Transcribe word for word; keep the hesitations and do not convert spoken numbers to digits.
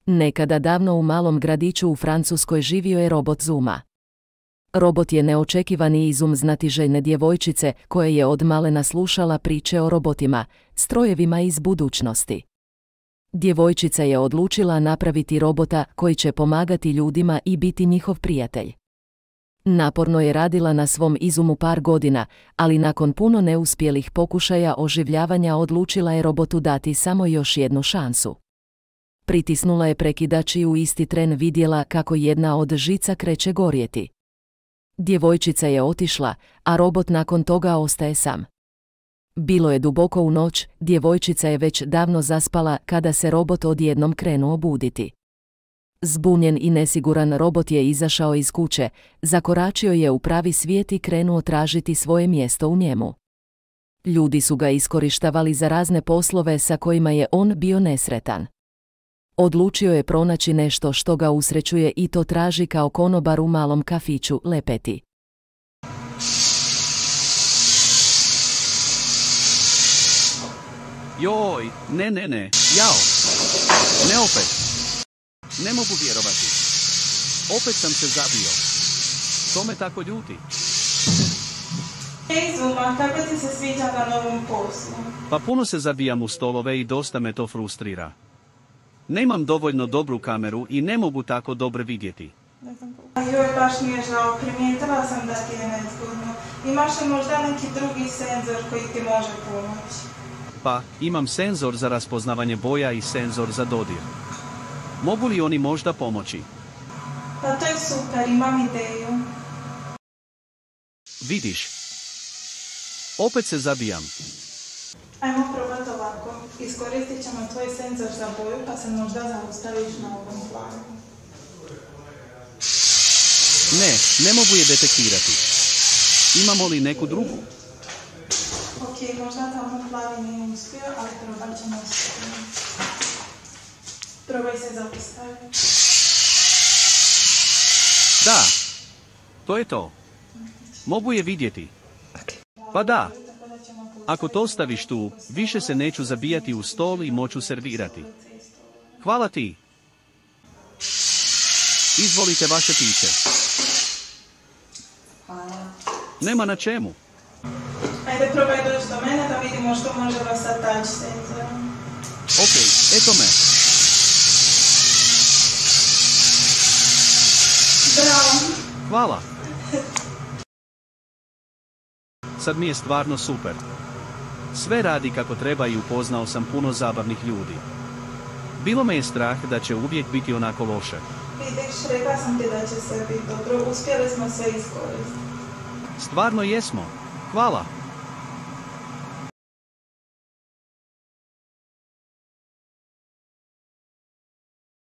Nekada davno u malom gradiću u Francuskoj živio je robot Zuma. Robot je neočekivani izum znatiželjne djevojčice koja je od malena slušala priče o robotima, strojevima iz budućnosti. Djevojčica je odlučila napraviti robota koji će pomagati ljudima i biti njihov prijatelj. Naporno je radila na svom izumu par godina, ali nakon puno neuspjelih pokušaja oživljavanja odlučila je robotu dati samo još jednu šansu. Pritisnula je prekidač i u isti tren vidjela kako jedna od žica kreće gorjeti. Djevojčica je otišla, a robot nakon toga ostaje sam. Bilo je duboko u noć, djevojčica je već davno zaspala kada se robot odjednom krenuo buditi. Zbunjen i nesiguran robot je izašao iz kuće, zakoračio je u pravi svijet i krenuo tražiti svoje mjesto u njemu. Ljudi su ga iskorištavali za razne poslove sa kojima je on bio nesretan. Odlučio je pronaći nešto što ga usrećuje i to traži kao konobar u malom kafiću Lepeti. Joj, ne, ne, ne, jao, ne opet. Ne mogu vjerovati. Opet sam se zabio. To me tako ljuti. Hej Zuma, kako ti se sviđa na novom poslu? Pa puno se zabijam u stolove i dosta me to frustrira. Nemam dovoljno dobru kameru i ne mogu tako dobro vidjeti. Joj, baš mi je žao, primijetila sam da ti je nezgodno. Imaš li možda neki drugi senzor koji ti može pomoći? Pa, imam senzor za raspoznavanje boja i senzor za dodir. Mogu li oni možda pomoći? Pa to je super, imam ideju. Vidiš. Opet se zabijam. Ajmo probati ovako. Iskoristit ćemo tvoj senzor za boju pa se možda zaustaviš na ovom planu. Ne, ne mogu je detektirati. Imamo li neku drugu? Ok, možda tamo plavi nije uspio, ali probat ćemo uspjeti. Probaj se zaustaviti. Da, to je to. Mogu je vidjeti. Pa da. Ako to staviš tu, više se neću zabijati u stol i moću servirati. Hvala ti. Izvolite vaše piće. Hvala. Nema na čemu. Ajde, probaj doći do mene da vidimo što možemo sa touch senzorom. Ok, eto me. Bravo. Hvala. Sad mi je stvarno super. Sve radi kako treba i upoznao sam puno zabavnih ljudi. Bilo me je strah da će uvijek biti onako loše. Vidiš, rekla sam ti da će sve biti dobro, uspjeli smo sve iskoristiti. Stvarno jesmo. Hvala.